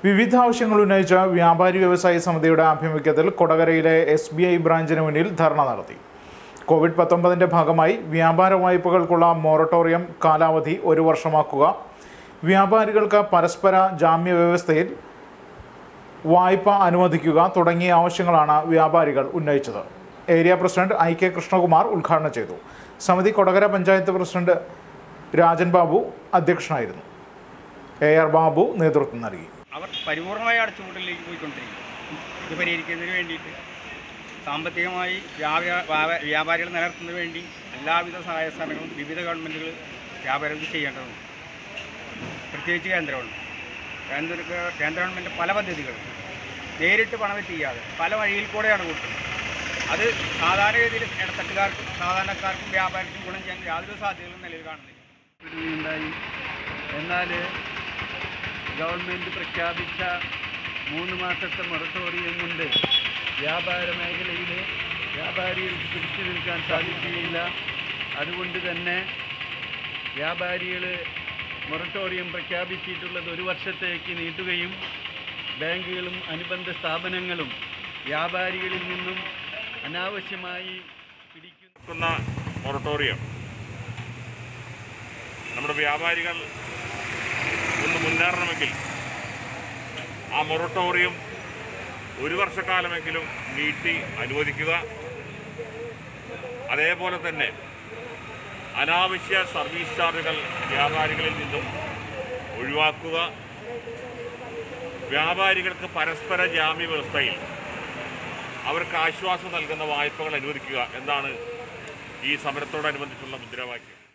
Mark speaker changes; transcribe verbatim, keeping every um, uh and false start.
Speaker 1: വിവിധ ആവശ്യങ്ങൾ ഉന്നയിച്ച വ്യാപാരി വ്യവസായി സമിതിയുടെ ആഭിമുഖ്യത്തിൽ കൊടകരയിലെ എസ് ബി ഐ ബ്രാഞ്ചിന് മുന്നിൽ ധർണ നടത്തി. കോവിഡ് പത്തൊമ്പതിൻ്റെ ഭാഗമായി വ്യാപാര വായ്പകൾക്കുള്ള മൊറട്ടോറിയം കാലാവധി ഒരു വർഷമാക്കുക, വ്യാപാരികൾക്ക് പരസ്പര ജാമ്യ വ്യവസ്ഥയിൽ വായ്പ അനുവദിക്കുക തുടങ്ങിയ ആവശ്യങ്ങളാണ് വ്യാപാരികൾ ഉന്നയിച്ചത്. Area president I K Krishnakumar ഉദ്ഘാടനം ചെയ്തു. സമിതി കൊടകര പഞ്ചായത്ത് പ്രസിഡന്റ് രാജൻ ബാബു അധ്യക്ഷനായിരുന്നു. എ ആർ ബാബു നേതൃത്വം നൽകി.
Speaker 2: അവർ പരിപൂർണമായ അടച്ചുപൂട്ടലിലേക്ക് പോയിക്കൊണ്ടിരിക്കും. ഇത് പരിഹരിക്കുന്നതിന് വേണ്ടിയിട്ട് സാമ്പത്തികമായി വ്യാപാരികൾ നിലനിർത്തുന്നതിന് വേണ്ടി എല്ലാവിധ സഹായ സഹകരണങ്ങളും വിവിധ ഗവൺമെൻറ്റുകൾ വ്യാപാരികൾക്ക് ചെയ്യേണ്ടതുണ്ട്. പ്രത്യേകിച്ച് കേന്ദ്രമാണ് കേന്ദ്ര കേന്ദ്ര ഗവൺമെൻറ് പല പദ്ധതികളും നേരിട്ട് പണം ചെയ്യാതെ പല വഴിയിൽ കൂടെയാണ് കൊടുക്കുന്നത്. അത് സാധാരണഗതിയിൽ ഇടത്തട്ടുകാർക്കും സാധാരണക്കാർക്കും വ്യാപാരിക്കും ഗുണം ചെയ്യാൻ യാതൊരു സാധ്യതകളും നിലവിൽ കാണുന്നില്ല.
Speaker 3: എന്നാൽ ഗവൺമെൻറ് പ്രഖ്യാപിച്ച മൂന്ന് മാസത്തെ മൊറട്ടോറിയം കൊണ്ട് വ്യാപാര മേഖലയിൽ വ്യാപാരികൾക്ക് പിടിച്ചു നിൽക്കാൻ സാധിക്കുകയില്ല. അതുകൊണ്ട് തന്നെ വ്യാപാരികൾ മൊറട്ടോറിയം പ്രഖ്യാപിച്ചിട്ടുള്ളത് ഒരു വർഷത്തേക്ക് നീട്ടുകയും ബാങ്കുകളും അനുബന്ധ സ്ഥാപനങ്ങളും വ്യാപാരികളിൽ നിന്നും അനാവശ്യമായി പിടിക്കുന്ന
Speaker 4: മൊറട്ടോറിയം നമ്മുടെ വ്യാപാരികൾ ഒന്ന് മുന്നേറണമെങ്കിൽ ആ മൊറട്ടോറിയം ഒരു വർഷക്കാലമെങ്കിലും നീട്ടി അനുവദിക്കുക. അതേപോലെ തന്നെ അനാവശ്യ സർവീസ് ചാർജുകൾ വ്യാപാരികളിൽ നിന്നും ഒഴിവാക്കുക. വ്യാപാരികൾക്ക് പരസ്പര ജാമ്യ വ്യവസ്ഥയിൽ അവർക്ക് ആശ്വാസം നൽകുന്ന വായ്പകൾ അനുവദിക്കുക എന്നാണ് ഈ സമരത്തോടനുബന്ധിച്ചുള്ള മുദ്രാവാക്യം.